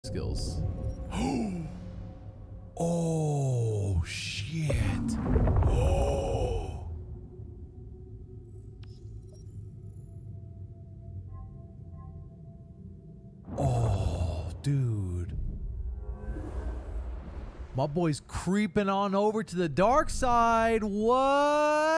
skills. Oh, shit. Oh. Oh, dude. My boy's creeping on over to the dark side. What?